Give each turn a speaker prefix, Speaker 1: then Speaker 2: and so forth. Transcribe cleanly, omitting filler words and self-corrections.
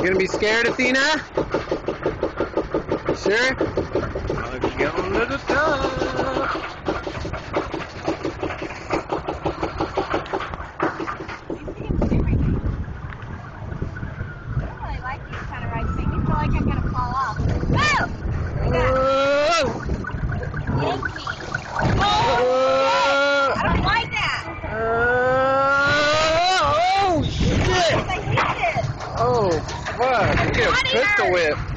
Speaker 1: You gonna be scared, Athena? Sure? Let's get on to the top. Oh, fuck. You get a pistol whip.